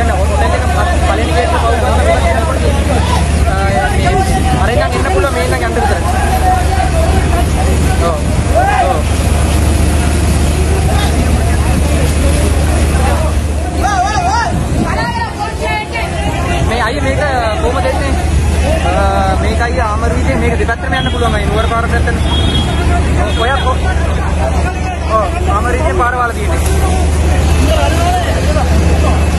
කියන්නේ හොටෙල් එක පළවෙනි ගේට් එක පවු කරලා අර ඉඳන් එන්න පුළුවන් මේ ඉඳන් යන්න විතර. ඔව්. ඔව්. මේ අයියේ මේක කොහොමද දෙන්නේ? මේක අයියා ආමරීකේ මේක දෙපැත්තටම යන්න පුළුවන් අයියේ නුවර පාර පැත්තට. ඔය ආමරීකේ පාරවල් තියෙන්නේ.